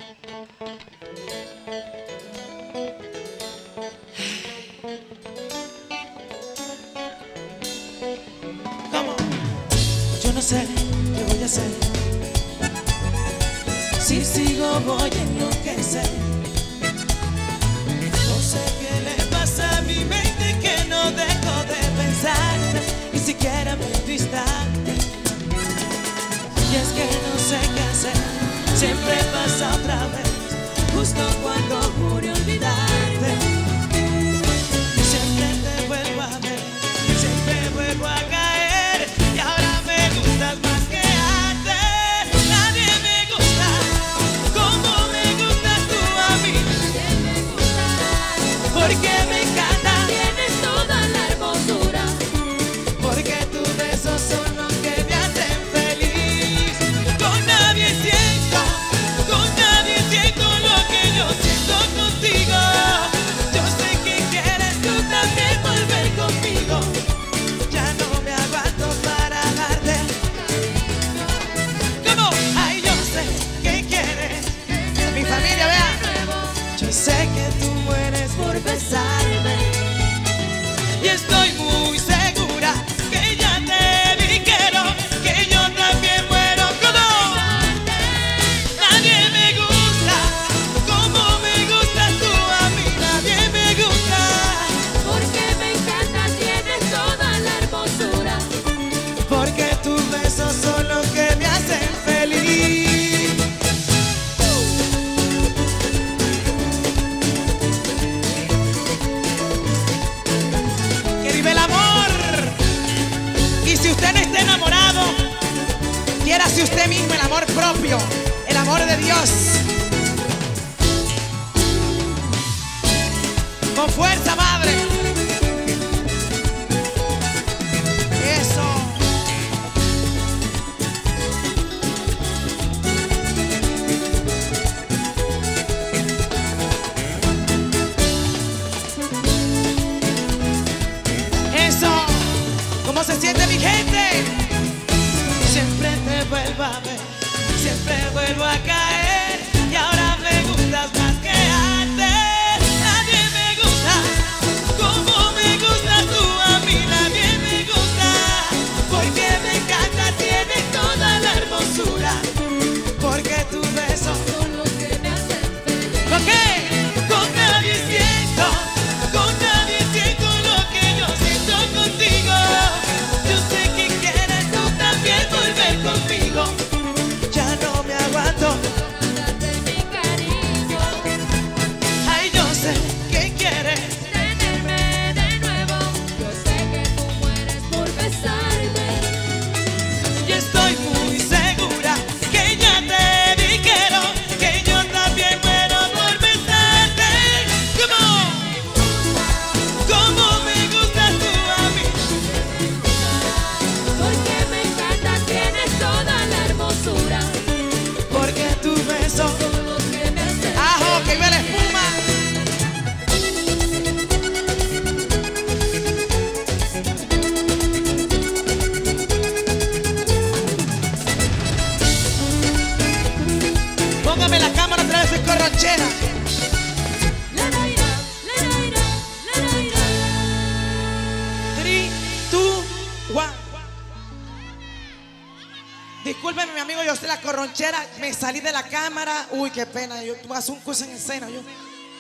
¿Cómo? Yo no sé qué voy a hacer. Si sigo voy a enloquecer. No sé qué le pasa a mi mente, que no dejo de pensar, ni siquiera me distrae. Y es que no sé qué hacer, siempre pasa otra vez, justo cuando juro olvidarte. Y siempre te vuelvo a ver, siempre vuelvo a caer, y ahora me gustas más que antes. Nadie me gusta como me gustas tú a mí. Nadie me gusta, Porque me encanta, tienes toda la hermosura. porque tus besos son los que me hacen feliz. Con nadie siento lo que yo siento contigo. Yo sé que quieres tú también volver conmigo. Ya no me aguanto para darte. ¿Cómo? Ay, yo sé que quieres. Mi familia, vea. Yo sé que tú mueres por besarme. Y estoy muy segura que ya te vi, quiero, que yo también muero. ¿Cómo? Nadie me gusta como me gustas tú a mí. Nadie me gusta. Porque me encanta, tienes toda la hermosura. Porque tus besos son los que me hacen feliz. Que vive el amor. Y si usted no está enamorado, quiérase usted mismo el amor propio, el amor de Dios. Con fuerza, madre. Eso. Eso. ¿Cómo se siente mi gente? Siempre te vuelvo a ver, siempre vuelvo a caer, y ahora me gustas más que antes. Nadie me gusta como me gustas tú a mí. Nadie me gusta, porque me encanta, tienes toda la hermosura. Porque tus besos Son los que me hacen feliz. ¿por qué? Con nadie siento lo que yo siento contigo. Yo sé que quieres tú también volver conmigo. Ya no me aguanto. Date mi cariño, Ay, yo sé que quieres. tenerme de nuevo. Yo sé que tú mueres por besarme. Y estoy muy segura que ya te vi, quiero, que yo también muero por besarte. ¿Cómo me gustas tú a mí? Porque me encanta, tienes toda la hermosura. Porque tu beso. Son los que me hacen ¡Ajo, que vive la espuma! Póngame la cámara otra vez en corronchera. La raira, la raira, la raira. 3, 2, 1. Discúlpeme, mi amigo, yo soy la corronchera. Me salí de la cámara. Uy, qué pena. Yo tú haces un curso en escena. Yo.